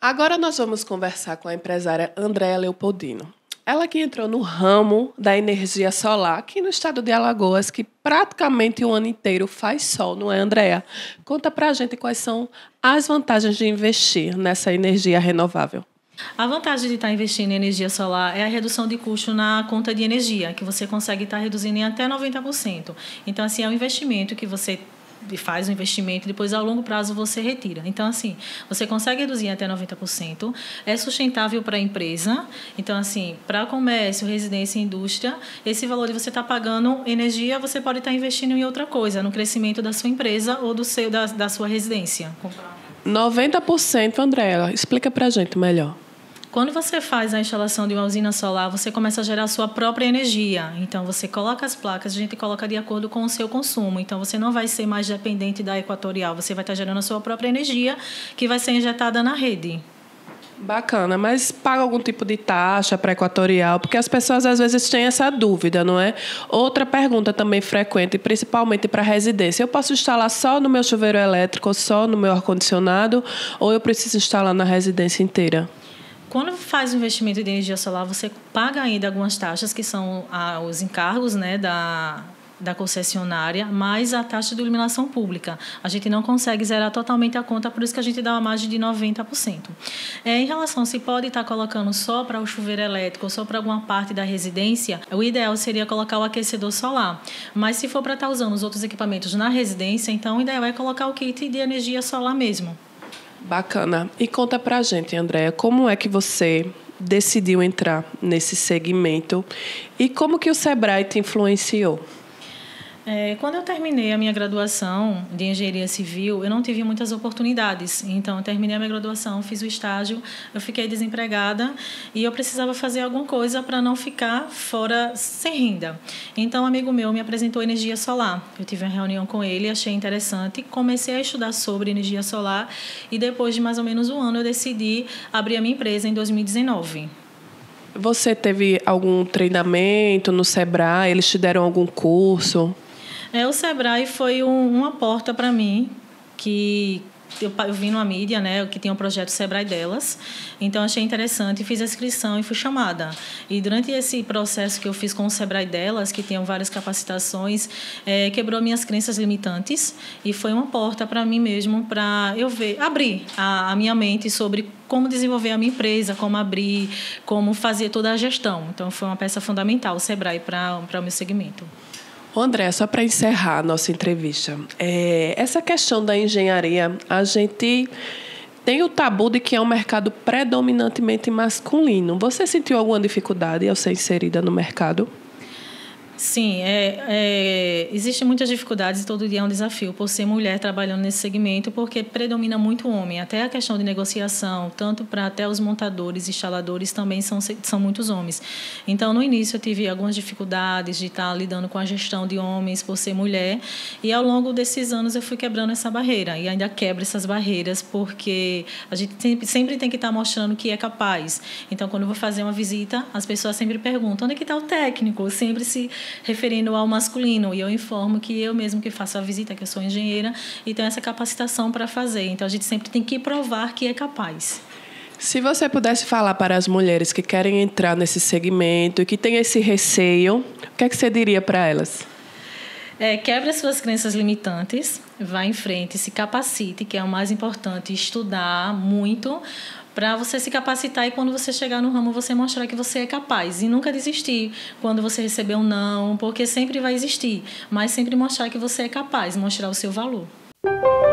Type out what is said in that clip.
Agora nós vamos conversar com a empresária Andréa Leopoldino. Ela que entrou no ramo da energia solar aqui no estado de Alagoas, que praticamente o ano inteiro faz sol, não é, Andréa? Conta pra gente quais são as vantagens de investir nessa energia renovável. A vantagem de estar investindo em energia solar é a redução de custo na conta de energia, que você consegue estar reduzindo em até 90%. Então, assim, é um investimento que você faz um investimento e depois, ao longo prazo, você retira. Então, assim, você consegue reduzir até 90%, é sustentável para a empresa. Então, assim, para comércio, residência e indústria, esse valor de você estar pagando energia, você pode estar investindo em outra coisa, no crescimento da sua empresa ou da sua residência. 90%, Andréa, explica pra gente melhor. Quando você faz a instalação de uma usina solar, você começa a gerar a sua própria energia. Então, você coloca as placas, a gente coloca de acordo com o seu consumo. Então, você não vai ser mais dependente da Equatorial. Você vai estar gerando a sua própria energia, que vai ser injetada na rede. Bacana, mas paga algum tipo de taxa para Equatorial? Porque as pessoas às vezes têm essa dúvida, não é? Outra pergunta também frequente, principalmente para residência. Eu posso instalar só no meu chuveiro elétrico, ou só no meu ar-condicionado, ou eu preciso instalar na residência inteira? Quando faz o investimento de energia solar, você paga ainda algumas taxas, que são os encargos, né, da concessionária, mais a taxa de iluminação pública. A gente não consegue zerar totalmente a conta, por isso que a gente dá uma margem de 90%. Em relação se pode estar colocando só para o chuveiro elétrico ou só para alguma parte da residência, o ideal seria colocar o aquecedor solar. Mas se for para estar usando os outros equipamentos na residência, então o ideal é colocar o kit de energia solar mesmo. Bacana. E conta pra gente, Andréa, como é que você decidiu entrar nesse segmento e como que o Sebrae te influenciou? Quando eu terminei a minha graduação de engenharia civil, eu não tive muitas oportunidades. Então, eu terminei a minha graduação, fiz o estágio, eu fiquei desempregada e eu precisava fazer alguma coisa para não ficar fora sem renda. Então, um amigo meu me apresentou energia solar. Eu tive uma reunião com ele, achei interessante, comecei a estudar sobre energia solar e depois de mais ou menos um ano eu decidi abrir a minha empresa em 2019. Você teve algum treinamento no Sebrae? Eles te deram algum curso? O Sebrae foi uma porta para mim, que eu vi numa mídia, né, que tinha um projeto Sebrae Delas. Então, achei interessante, fiz a inscrição e fui chamada. E durante esse processo que eu fiz com o Sebrae Delas, que tinham várias capacitações, quebrou minhas crenças limitantes e foi uma porta para mim mesmo, para eu abrir a minha mente sobre como desenvolver a minha empresa, como abrir, como fazer toda a gestão. Então, foi uma peça fundamental o Sebrae para o meu segmento. André, só para encerrar a nossa entrevista, essa questão da engenharia, a gente tem o tabu de que é um mercado predominantemente masculino. Você sentiu alguma dificuldade ao ser inserida no mercado? Sim, existem muitas dificuldades e todo dia é um desafio por ser mulher trabalhando nesse segmento, porque predomina muito o homem. Até a questão de negociação, tanto para até os montadores, instaladores, também são muitos homens. Então, no início, eu tive algumas dificuldades de estar lidando com a gestão de homens por ser mulher, e ao longo desses anos eu fui quebrando essa barreira, e ainda quebro essas barreiras, porque a gente sempre tem que estar mostrando que é capaz. Então, quando eu vou fazer uma visita, as pessoas sempre perguntam, onde é que está o técnico? Sempre se referindo ao masculino, e eu informo que eu mesmo que faço a visita, que eu sou engenheira e tenho essa capacitação para fazer. Então, a gente sempre tem que provar que é capaz. Se você pudesse falar para as mulheres que querem entrar nesse segmento e que têm esse receio, o que é que você diria para elas? Quebre as suas crenças limitantes, vá em frente, se capacite, que é o mais importante, estudar muito, para você se capacitar e quando você chegar no ramo você mostrar que você é capaz e nunca desistir quando você receber um não, porque sempre vai existir, mas sempre mostrar que você é capaz, mostrar o seu valor.